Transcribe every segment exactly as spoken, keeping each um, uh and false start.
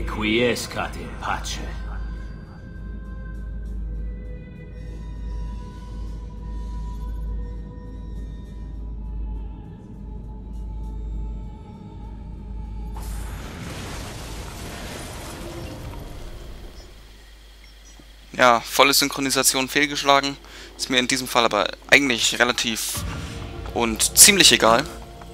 Quiescat in pace. Ja, volle Synchronisation fehlgeschlagen. Ist mir in diesem Fall aber eigentlich relativ und ziemlich egal.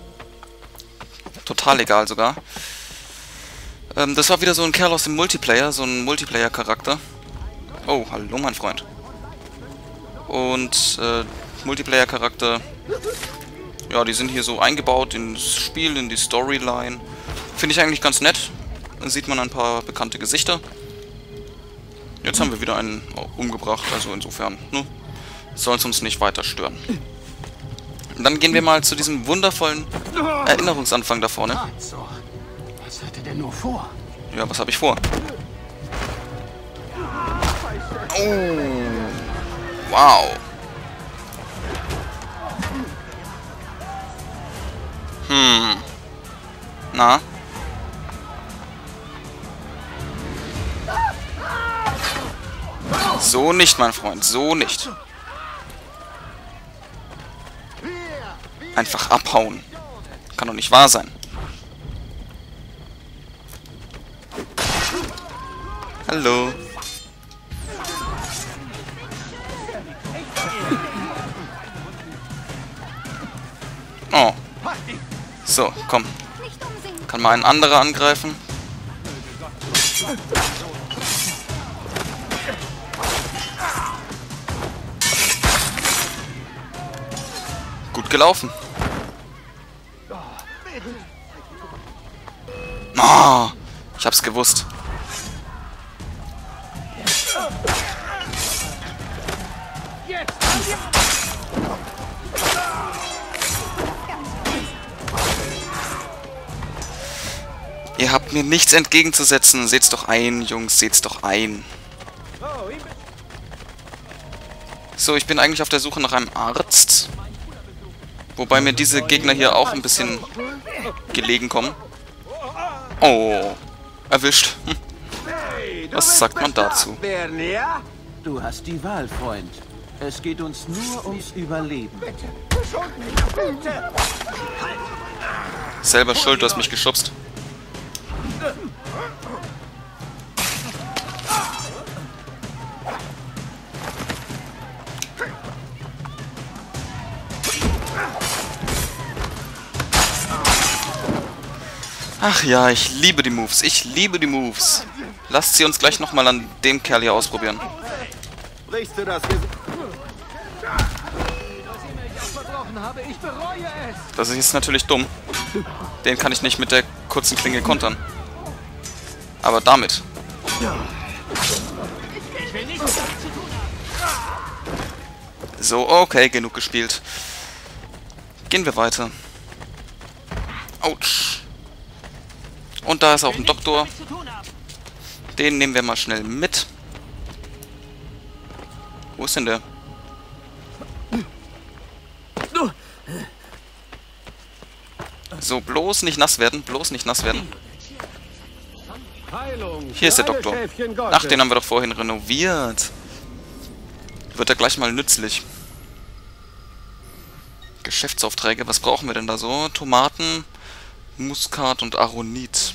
Total egal sogar. Ähm, das war wieder so ein Kerl aus dem Multiplayer, so ein Multiplayer-Charakter. Oh, hallo mein Freund. Und äh, Multiplayer-Charakter, ja, die sind hier so eingebaut ins Spiel, in die Storyline. Finde ich eigentlich ganz nett. Da sieht man ein paar bekannte Gesichter. Jetzt haben wir wieder einen umgebracht, also insofern, ne, soll es uns nicht weiter stören. Und dann gehen wir mal zu diesem wundervollen Erinnerungsanfang da vorne. Was hat er denn nur vor? Ja, was habe ich vor? Oh, wow. Hm. Na? So nicht, mein Freund, so nicht. Einfach abhauen. Kann doch nicht wahr sein. Hallo. Oh. So, komm. Kann mal ein anderer angreifen. Gut gelaufen. Oh, ich hab's gewusst. Ihr habt mir nichts entgegenzusetzen. Seht's doch ein, Jungs, seht's doch ein. So, ich bin eigentlich auf der Suche nach einem Arzt. Wobei mir diese Gegner hier auch ein bisschen gelegen kommen. Oh, erwischt. Hm. Was sagt man dazu? Du hast die Wahl, Freund. Es geht uns nur ums Überleben. Selber schuld, du hast mich geschubst. Ach ja, ich liebe die Moves. Ich liebe die Moves. Lasst sie uns gleich nochmal an dem Kerl hier ausprobieren. Das ist jetzt natürlich dumm. Den kann ich nicht mit der kurzen Klinge kontern. Aber damit. So, okay, genug gespielt. Gehen wir weiter. Autsch. Und da ist auch ein Doktor. Den nehmen wir mal schnell mit. Wo ist denn der? So, bloß nicht nass werden. Bloß nicht nass werden. Hier ist der Doktor. Ach, den haben wir doch vorhin renoviert. Wird er gleich mal nützlich. Geschäftsaufträge. Was brauchen wir denn da so? Tomaten, Muskat und Aronit.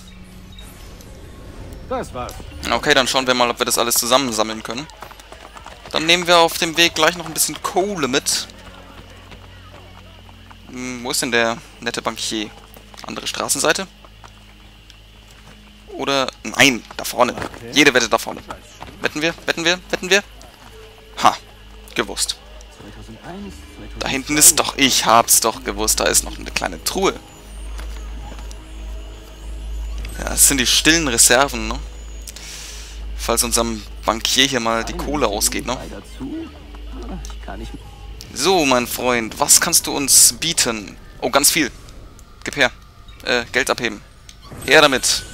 Das war's. Okay, dann schauen wir mal, ob wir das alles zusammensammeln können. Dann nehmen wir auf dem Weg gleich noch ein bisschen Kohle mit. Hm, wo ist denn der nette Bankier? Andere Straßenseite? Oder... Nein, da vorne. Okay. Jede Wette da vorne. Wetten wir? Wetten wir? Wetten wir? Ha, gewusst. Da hinten ist doch... Ich hab's doch gewusst. Da ist noch eine kleine Truhe. Ja, das sind die stillen Reserven, ne? Falls unserem Bankier hier mal die Kohle ausgeht, ne? So, mein Freund, was kannst du uns bieten? Oh, ganz viel. Gib her. Äh, Geld abheben. Her damit.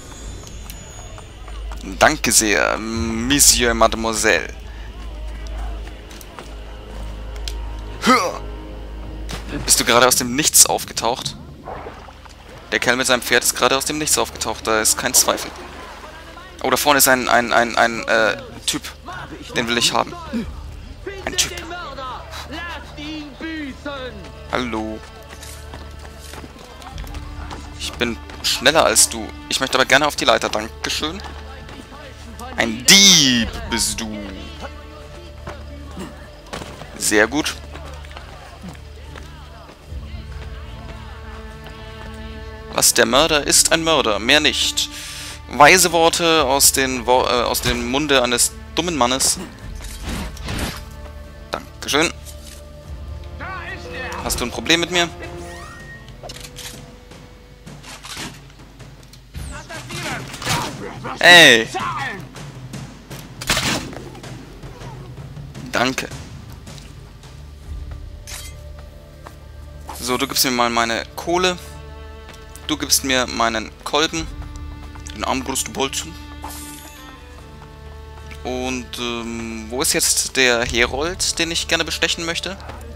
Danke sehr, Monsieur, Mademoiselle. Hör! Bist du gerade aus dem Nichts aufgetaucht? Der Kerl mit seinem Pferd ist gerade aus dem Nichts aufgetaucht, da ist kein Zweifel. Oh, da vorne ist ein, ein, ein, ein, äh, Typ. Den will ich haben. Ein Typ. Hallo. Ich bin schneller als du. Ich möchte aber gerne auf die Leiter. Dankeschön. Ein Dieb bist du. Sehr gut. Was der Mörder ist, ein Mörder. Mehr nicht. Weise Worte aus, den Wo äh, aus dem Munde eines dummen Mannes. Dankeschön. Hast du ein Problem mit mir? Ey! Danke. So, du gibst mir mal meine Kohle. Du gibst mir meinen Kolben. Den Armbrustbolzen. Und, ähm, wo ist jetzt der Herold, den ich gerne bestechen möchte?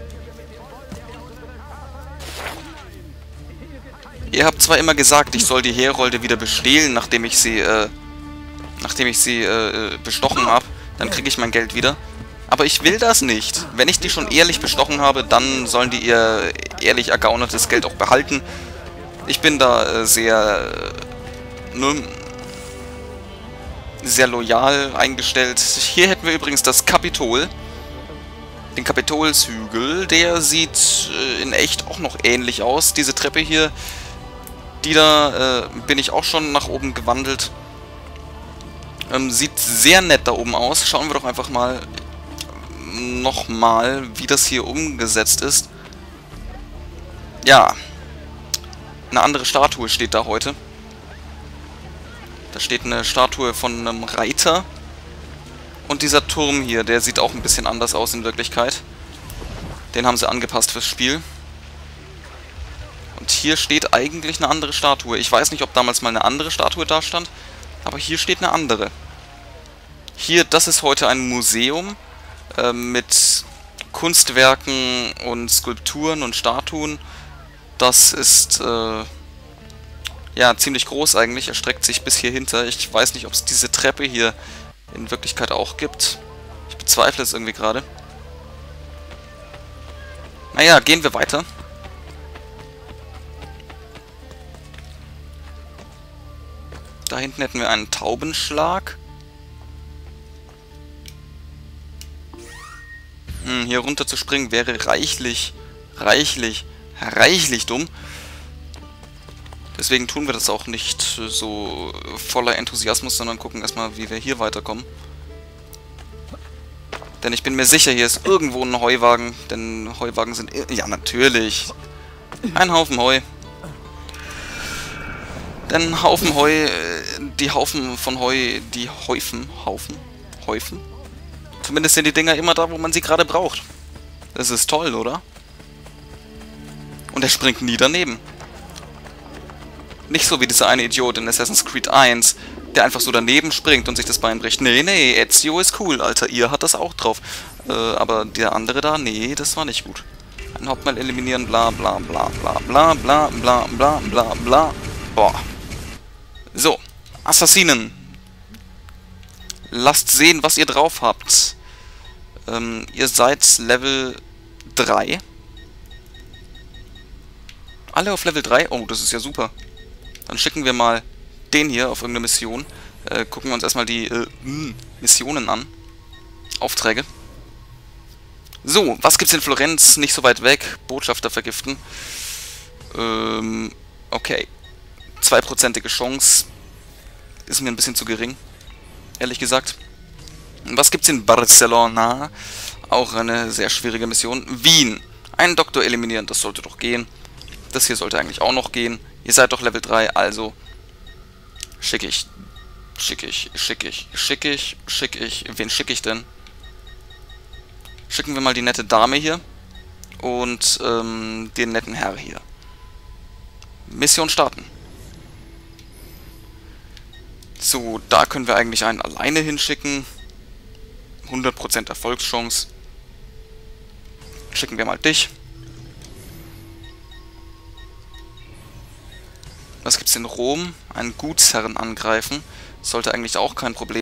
Ihr habt zwar immer gesagt, ich soll die Herolde wieder bestehlen, nachdem ich sie, äh, nachdem ich sie, äh, bestochen habe. Dann kriege ich mein Geld wieder. Aber ich will das nicht. Wenn ich die schon ehrlich bestochen habe, dann sollen die ihr ehrlich ergaunertes Geld auch behalten. Ich bin da äh, sehr, äh, ne, sehr loyal eingestellt. Hier hätten wir übrigens das Kapitol. Den Kapitolshügel. Der sieht äh, in echt auch noch ähnlich aus. Diese Treppe hier, die da äh, bin ich auch schon nach oben gewandelt. Ähm, sieht sehr nett da oben aus. Schauen wir doch einfach mal nochmal, wie das hier umgesetzt ist. Ja. Eine andere Statue steht da heute. Da steht eine Statue von einem Reiter. Und dieser Turm hier, der sieht auch ein bisschen anders aus in Wirklichkeit. Den haben sie angepasst fürs Spiel. Und hier steht eigentlich eine andere Statue. Ich weiß nicht, ob damals mal eine andere Statue da stand, aber hier steht eine andere. Hier, das ist heute ein Museum äh, mit Kunstwerken und Skulpturen und Statuen. Das ist äh, ja ziemlich groß eigentlich, erstreckt sich bis hier hinter. Ich weiß nicht, ob es diese Treppe hier in Wirklichkeit auch gibt. Ich bezweifle es irgendwie gerade. Naja, gehen wir weiter. Da hinten hätten wir einen Taubenschlag. Hm, hier runter zu springen wäre reichlich, reichlich, reichlich dumm. Deswegen tun wir das auch nicht so voller Enthusiasmus, sondern gucken erstmal, wie wir hier weiterkommen. Denn ich bin mir sicher, hier ist irgendwo ein Heuwagen. Denn Heuwagen sind... Ja, natürlich. Ein Haufen Heu. Denn Haufen Heu... Die Haufen von Heu... Die Häufen... Haufen? Häufen? Zumindest sind die Dinger immer da, wo man sie gerade braucht. Das ist toll, oder? Und er springt nie daneben. Nicht so wie dieser eine Idiot in Assassin's Creed eins, der einfach so daneben springt und sich das Bein bricht. Nee, nee, Ezio ist cool, Alter. Ihr hat das auch drauf. Äh, aber der andere da, nee, das war nicht gut. Ein Hauptmann eliminieren, bla bla bla bla bla bla bla bla bla bla. Boah. So, Assassinen. Lasst sehen, was ihr drauf habt. Ähm, ihr seid Level drei. Alle auf Level drei? Oh, das ist ja super. Dann schicken wir mal den hier auf irgendeine Mission. Äh, gucken wir uns erstmal die äh, Missionen an. Aufträge. So, was gibt's in Florenz? Nicht so weit weg. Botschafter vergiften. Ähm, okay. Zweiprozentige Chance. Ist mir ein bisschen zu gering. Ehrlich gesagt. Was gibt's in Barcelona? Auch eine sehr schwierige Mission. Wien. Einen Doktor eliminieren, das sollte doch gehen. Das hier sollte eigentlich auch noch gehen. Ihr seid doch Level drei, also schicke ich, schicke ich, schicke ich, schicke ich, schicke ich. Wen schicke ich denn? Schicken wir mal die nette Dame hier und ähm, den netten Herr hier. Mission starten. So, da können wir eigentlich einen alleine hinschicken. hundert Prozent Erfolgschance. Schicken wir mal dich. Was gibt's in Rom? Einen Gutsherren angreifen. Sollte eigentlich auch kein Problem